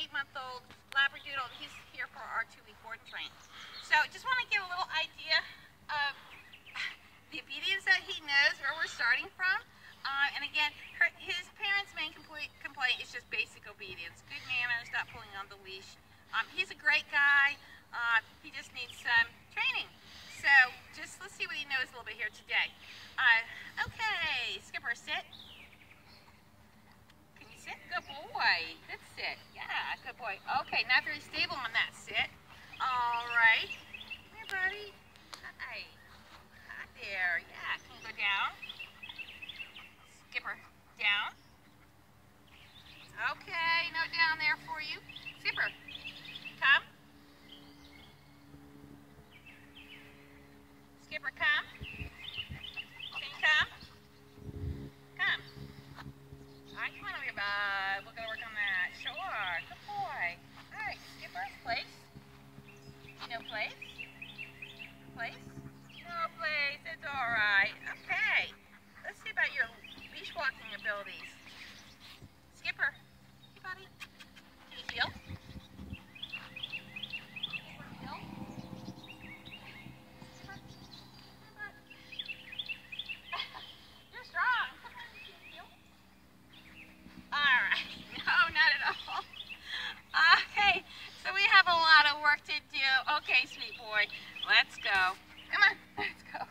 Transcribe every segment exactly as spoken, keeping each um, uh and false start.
eight-month-old Labradoodle. He's here for our two-week board train. So just want to give a little idea of the obedience that he knows, where we're starting from. Uh, and again, her, his parents' main complaint, complaint is just basic obedience. Good manners, not pulling on the leash. Um, he's a great guy. Uh, he just needs some training. So just let's see what he knows a little bit here today. Uh, okay, Skipper, sit. Can you sit? Good boy. Good sit. Yeah, good boy. Okay, not very stable on that sit. All right. Come here, buddy. Hi. Hi there. Yeah, can you go down? Skipper, down. Okay, no down there for you. Skipper, come. Skipper, come. Can you come? Come. All right, come on over here, bud. We're going to work on that. Sure. Good boy. All right, Skipper, place. No place? Place? No place. It's all right. Okay. Let's see about your leash walking abilities. Skipper. Hey, buddy. Can you heel? Heel? Skipper. You're strong. Come on, can you heel? All right. No, not at all. Okay. So we have a lot of work to do. Okay, sweet boy. Let's go. Come on. Let's go.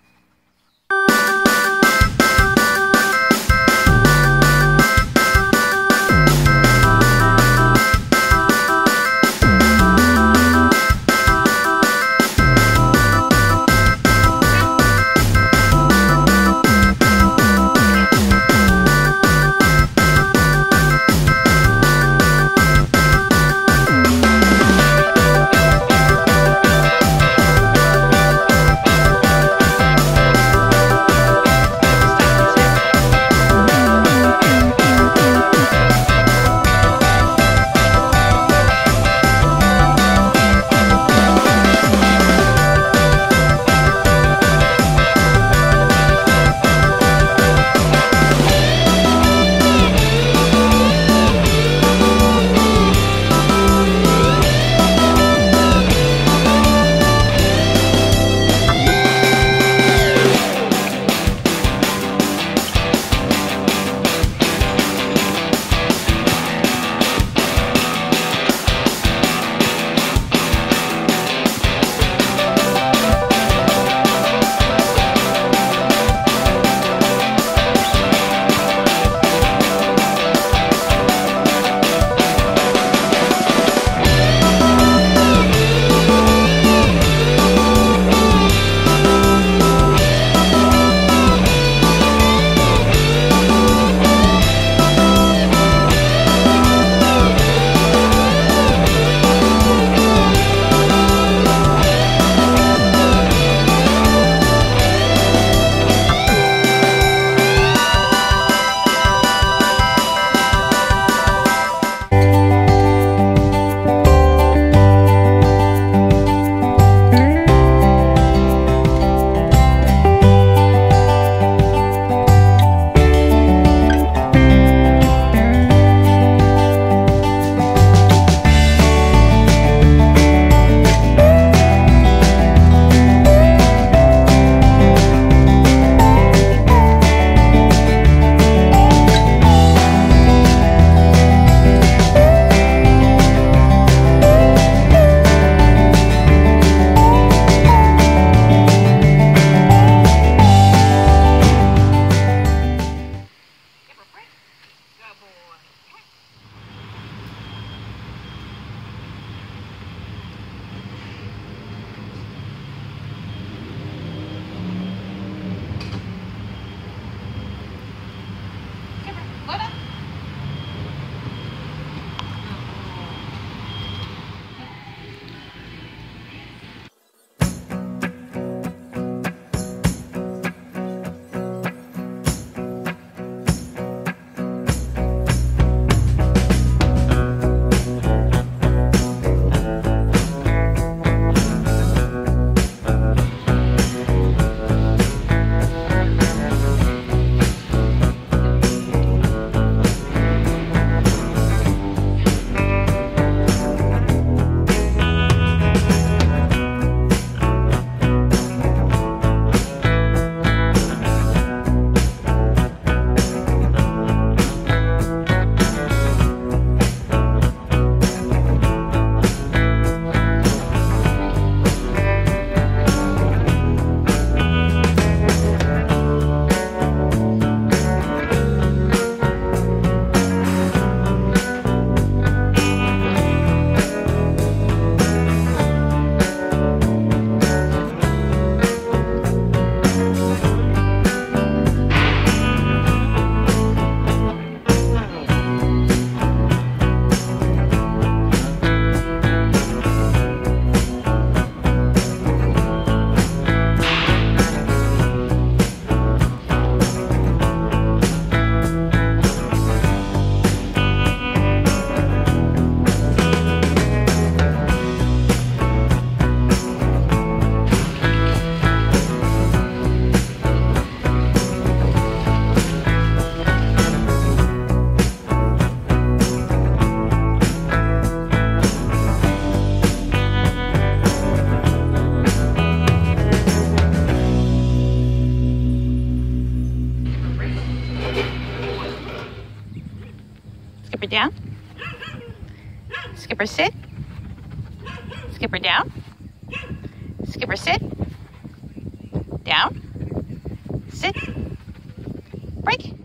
Skipper, sit. Skipper, down. Skipper, sit. Down. Sit. Break.